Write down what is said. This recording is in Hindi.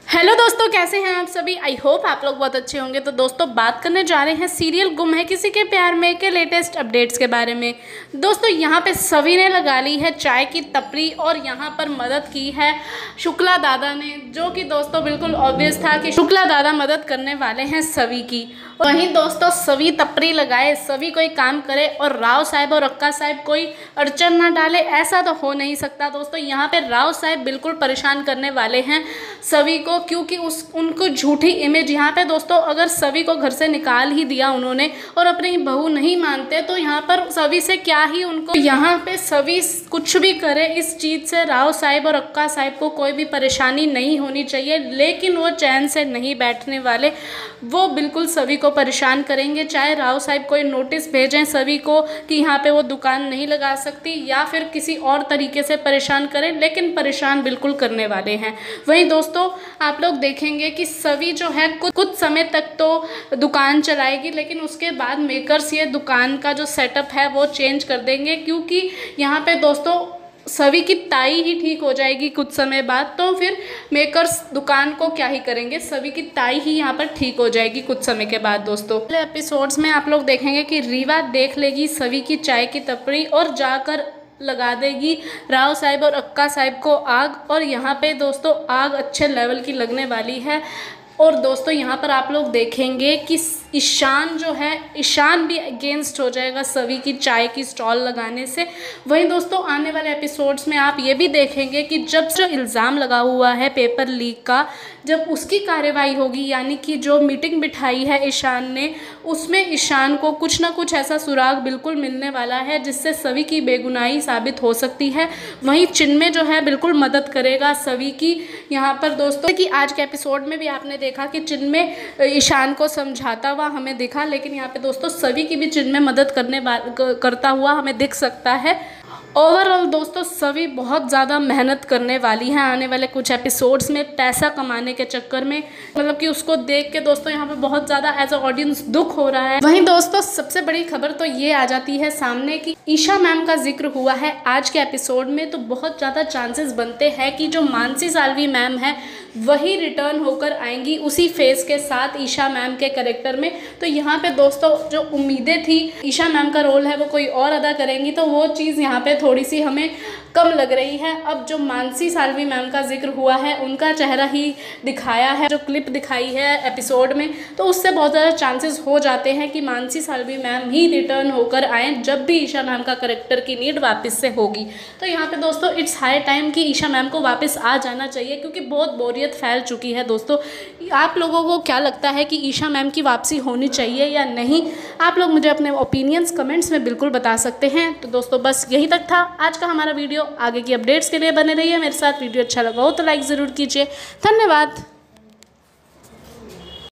हेलो दोस्तों, कैसे हैं आप सभी। आई होप आप लोग बहुत अच्छे होंगे। तो दोस्तों बात करने जा रहे हैं सीरियल गुम है किसी के प्यार में के लेटेस्ट अपडेट्स के बारे में। दोस्तों यहाँ पे सभी ने लगा ली है चाय की टपरी और यहाँ पर मदद की है शुक्ला दादा ने, जो कि दोस्तों बिल्कुल ऑब्वियस था कि शुक्ला दादा मदद करने वाले हैं सभी की। वहीं दोस्तों सभी टपरी लगाए, सभी कोई काम करे और राव साहब और अक्का साहब कोई अड़चन ना डाले, ऐसा तो हो नहीं सकता। दोस्तों यहाँ पे राव साहब बिल्कुल परेशान करने वाले हैं सभी को, क्योंकि उनको झूठी इमेज यहाँ पे दोस्तों अगर सभी को घर से निकाल ही दिया उन्होंने और अपनी बहू नहीं मानते, तो यहाँ पर सभी से क्या ही उनको, यहाँ पे सभी कुछ भी करे इस चीज़ से राव साहब और अक्का साहब को कोई भी परेशानी नहीं होनी चाहिए। लेकिन वो चैन से नहीं बैठने वाले, वो बिल्कुल सभी को परेशान करेंगे। चाहे राव साहब कोई नोटिस भेजें सभी को कि यहाँ पे वो दुकान नहीं लगा सकती, या फिर किसी और तरीके से परेशान करें, लेकिन परेशान बिल्कुल करने वाले हैं। वहीं दोस्तों आप लोग देखेंगे कि सभी जो है कुछ समय तक तो दुकान चलाएगी, लेकिन उसके बाद मेकर्स ये दुकान का जो सेटअप है वो चेंज कर देंगे, क्योंकि यहाँ पे दोस्तों सभी की ताई ही ठीक हो जाएगी कुछ समय बाद, तो फिर मेकर्स दुकान को क्या ही करेंगे, सभी की ताई ही यहाँ पर ठीक हो जाएगी कुछ समय के बाद। दोस्तों अगले एपिसोड्स में आप लोग देखेंगे कि रीवा देख लेगी सभी की चाय की टपरी और जाकर लगा देगी राव साहब और अक्का साहब को आग, और यहाँ पे दोस्तों आग अच्छे लेवल की लगने वाली है। और दोस्तों यहाँ पर आप लोग देखेंगे कि ईशान जो है, ईशान भी अगेंस्ट हो जाएगा सभी की चाय की स्टॉल लगाने से। वहीं दोस्तों आने वाले एपिसोड्स में आप ये भी देखेंगे कि जब जो इल्ज़ाम लगा हुआ है पेपर लीक का, जब उसकी कार्रवाई होगी, यानी कि जो मीटिंग बिठाई है ईशान ने, उसमें ईशान को कुछ ना कुछ ऐसा सुराग बिल्कुल मिलने वाला है जिससे सभी की बेगुनाही साबित हो सकती है। वहीं चिन्मय जो है बिल्कुल मदद करेगा सभी की यहाँ पर। दोस्तों कि आज के एपिसोड में भी आपने देखा कि चिन्मय ईशान को समझाता हुआ हमें दिखा, लेकिन यहाँ पे दोस्तों सभी की भी चिन्मय मदद करता हुआ हमें दिख सकता है। ओवरऑल दोस्तों सभी बहुत ज़्यादा मेहनत करने वाली हैं आने वाले कुछ एपिसोड्स में पैसा कमाने के चक्कर में, मतलब कि उसको देख के दोस्तों यहाँ पे बहुत ज़्यादा एज अ ऑडियंस दुख हो रहा है। वहीं दोस्तों सबसे बड़ी खबर तो ये आ जाती है सामने कि ईशा मैम का जिक्र हुआ है आज के एपिसोड में, तो बहुत ज़्यादा चांसेस बनते हैं कि जो मानसी साल्वी मैम है वही रिटर्न होकर आएंगी उसी फेस के साथ ईशा मैम के कैरेक्टर में। तो यहाँ पे दोस्तों जो उम्मीदें थी ईशा मैम का रोल है वो कोई और अदा करेंगी, तो वो चीज़ यहाँ पे थोड़ी सी हमें कम लग रही है। अब जो मानसी साल्वी मैम का जिक्र हुआ है उनका चेहरा ही दिखाया है, जो क्लिप दिखाई है एपिसोड में, तो उससे बहुत ज़्यादा चांसेस हो जाते हैं कि मानसी साल्वी मैम ही रिटर्न होकर आएँ जब भी ईशा मैम का कैरेक्टर की नीड वापस से होगी। तो यहाँ पे दोस्तों इट्स हाई टाइम कि ईशा मैम को वापस आ जाना चाहिए, क्योंकि बहुत बोरियत फैल चुकी है। दोस्तों आप लोगों को क्या लगता है कि ईशा मैम की वापसी होनी चाहिए या नहीं? आप लोग मुझे अपने ओपिनियंस कमेंट्स में बिल्कुल बता सकते हैं। तो दोस्तों बस यही तक था आज का हमारा वीडियो। आगे की अपडेट्स के लिए बने रहिए मेरे साथ। वीडियो अच्छा लगा हो तो लाइक ज़रूर कीजिए। धन्यवाद।